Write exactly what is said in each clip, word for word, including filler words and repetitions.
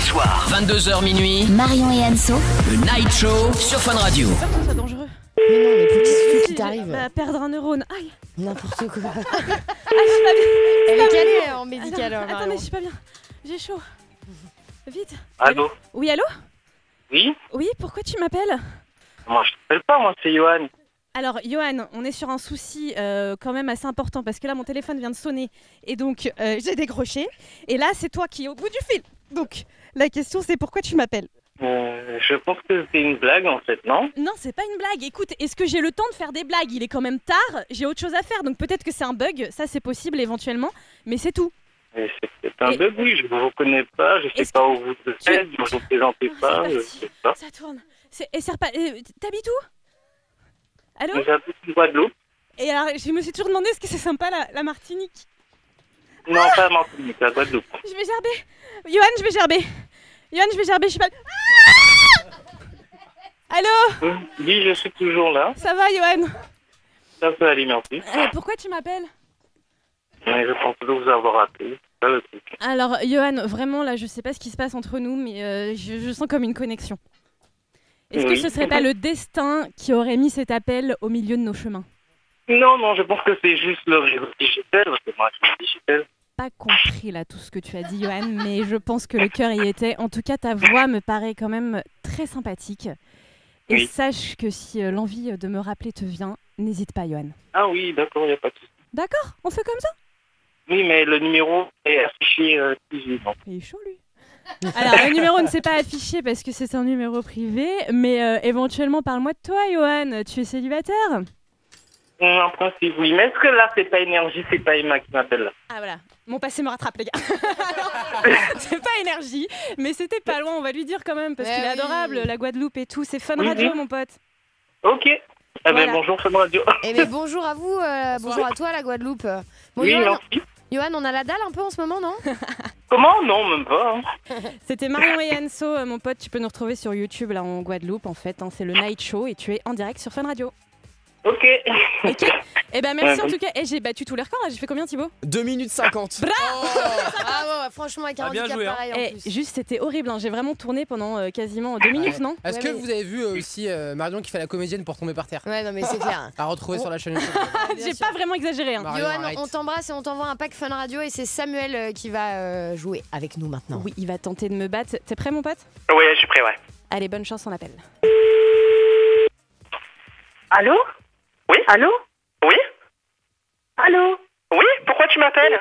soirs, vingt-deux heures minuit, Marion et Anso, le Night Show sur Fun Radio. Peur que ce soit dangereux. Mais non, mais qu'est-ce qui Si, t'arrive? bah, perdre un neurone. Aïe. N'importe quoi. Ah, je suis pas bien. Elle est calée en médical. Attends, hein, attendez, Marion. je suis pas bien. J'ai chaud. Vite. Allô? Oui, allô? Oui? Oui, pourquoi tu m'appelles? Moi, je t'appelle pas, moi, c'est Johan. Alors, Johan, on est sur un souci euh, quand même assez important parce que là, mon téléphone vient de sonner et donc euh, j'ai décroché. Et là, c'est toi qui es au bout du fil. Donc, la question, c'est pourquoi tu m'appelles? Euh, je pense que c'est une blague, en fait, non? Non, c'est pas une blague. Écoute, est-ce que j'ai le temps de faire des blagues? Il est quand même tard, j'ai autre chose à faire. Donc, peut-être que c'est un bug, ça c'est possible éventuellement, mais c'est tout. Mais c'est peut-être un Et- bug, oui, je ne vous reconnais pas, je sais Est-ce pas que- où vous êtes, Tu- je ne vous présentez Oh, pas, c'est je parti. sais pas. Ça tourne. C'est... Et c'est repas... euh, T'habites où? Allô? Mais j'habite en Guadeloupe. Et alors, je me suis toujours demandé est-ce que c'est sympa la, la Martinique? Non, pas à Martinique, la Guadeloupe. Je vais gerber. Johan, je vais gerber. Johan, je vais gerber, je suis pas... Ah Allô? Oui, je suis toujours là, Ça va, Johan? ça peut aller, merci. Euh, pourquoi tu m'appelles? Mais je pense de vous avoir appelé, c'est ça le truc. Alors, Johan, vraiment, là, je sais pas ce qui se passe entre nous, mais euh, je, je sens comme une connexion. Est-ce que Oui. ce serait pas le destin qui aurait mis cet appel au milieu de nos chemins? Non, non, je pense que c'est juste le réseau digital, parce que moi, je suis digital. Pas compris là tout ce que tu as dit, Johan, mais je pense que le cœur y était. En tout cas, ta voix me paraît quand même très sympathique. Et Oui. sache que si euh, l'envie de me rappeler te vient, n'hésite pas, Johan. Ah oui, d'accord, il n'y a pas de souci. D'accord? On fait comme ça? Oui, mais le numéro est affiché euh, privé, donc. Il est chaud, lui. Alors, le numéro ne s'est pas affiché parce que c'est un numéro privé, mais euh, éventuellement, parle-moi de toi, Johan. Tu es célibataire? En principe, oui. Mais est-ce que là, c'est pas Énergie, c'est pas Emma qui m'appelle là? Ah voilà, mon passé me rattrape les gars. C'est pas Énergie, mais c'était pas loin, on va lui dire quand même, parce Eh qu'il est oui. adorable, la Guadeloupe et tout. C'est Fun Oui, Radio, oui. mon pote. Ok. Eh Voilà. ben, bonjour, Fun Radio. Eh mais bonjour à vous, euh, bonjour à toi la Guadeloupe. Bon, Oui, Johan, merci. Johan, on a la dalle un peu en ce moment, non? Comment? Non, même pas. hein. C'était Marion et Anso, euh, mon pote. Tu peux nous retrouver sur YouTube, là, en Guadeloupe, en fait. hein, c'est le Night Show et tu es en direct sur Fun Radio. Ok. Ok. Eh ben merci Ouais, en tout cas. Et j'ai battu tous les records, là. J'ai fait combien, Thibaut? deux minutes cinquante. Ah ouais, franchement avec un Ah, bien handicap joué, hein. pareil en Eh, plus. juste, c'était horrible. hein, J'ai vraiment tourné pendant euh, quasiment deux minutes, non? Est-ce Ouais, que mais- vous avez vu euh, aussi euh, Marion qui fait la comédienne pour tomber par terre? Ouais, non mais c'est clair. À retrouver Oh. sur la chaîne YouTube. Bien J'ai sûr. pas vraiment exagéré. hein. Marion, Johan, arrête. on t'embrasse et on t'envoie un pack Fun Radio et c'est Samuel euh, qui va euh, jouer avec nous maintenant. Oui, il va tenter de me battre. T'es prêt, mon pote? Oui, je suis prêt, ouais. Allez, bonne chance, on appelle. Allô? Oui? Allô? Oui? Allô? Oui? Pourquoi tu m'appelles?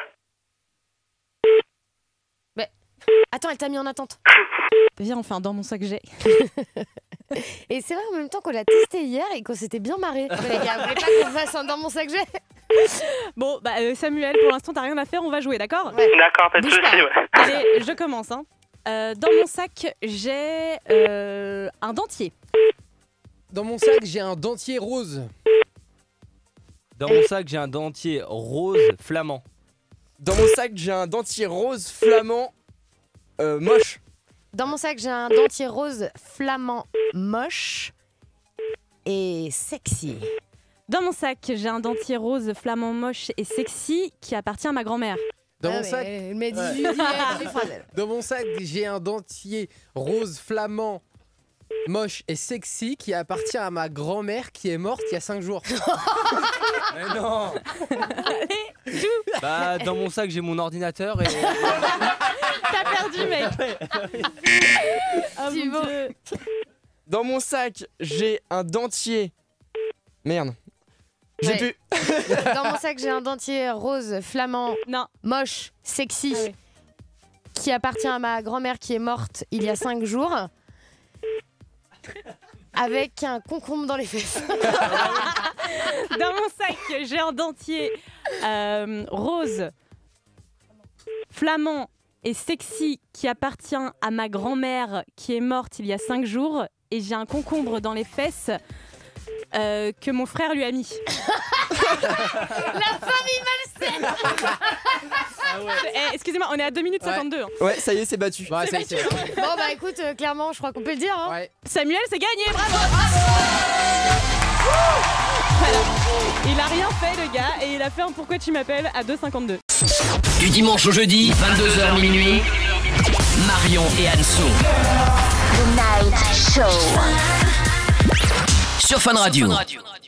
Attends, elle t'a mis en attente. Viens, enfin, dans mon sac j'ai. Et c'est vrai en même temps qu'on l'a testé hier et qu'on s'était bien marré. Mais les gars, vous voulez pas qu'on fasse un dans mon sac j'ai? Bon, bah euh, Samuel, pour l'instant, t'as rien à faire, on va jouer, d'accord? Ouais. D'accord, pas de Bouge soucis, pas. ouais. Allez, je commence. Hein. Euh, dans mon sac, j'ai euh, un dentier. Dans mon sac, j'ai un dentier rose. Dans mon sac, j'ai un dentier rose flamand. Dans mon sac, j'ai un dentier rose flamand euh, moche. Dans mon sac, j'ai un dentier rose flamand moche et sexy. Dans mon sac, j'ai un dentier rose flamand moche et sexy qui appartient à ma grand-mère. Dans Ah, mon mais sac, elle m'a dit Ouais. du- du- du phrase, elle. dans mon sac, j'ai un dentier rose flamand moche et sexy qui appartient à ma grand-mère qui est morte il y a cinq jours. Mais non. Bah, dans mon sac, j'ai mon ordinateur et. T'as perdu, mec. Oh, mon Thibaut. Dieu. Dans mon sac, j'ai un dentier. Merde. J'ai Ouais. pu. Dans mon sac, j'ai un dentier rose flamand Non. moche, sexy, Ah oui. qui appartient à ma grand-mère qui est morte il y a cinq jours, avec un concombre dans les fesses. Dans mon sac, j'ai un dentier euh, rose flamand et sexy qui appartient à ma grand-mère qui est morte il y a cinq jours. Et j'ai un concombre dans les fesses euh, que mon frère lui a mis. Eh, excusez-moi, on est à deux minutes Ouais. cinquante-deux. hein. Ouais, ça y est, c'est battu. Ouais, ça y est, c'est Bon bah écoute, euh, clairement, je crois qu'on peut le dire. Hein. Ouais. Samuel, c'est gagné, bravo. Voilà. Il a rien fait, le gars, et il a fait un Pourquoi tu m'appelles à deux cinquante-deux. Du dimanche au jeudi, vingt-deux heures minuit, Marion Marion et Anso. The Night Show. Sur Fun Radio.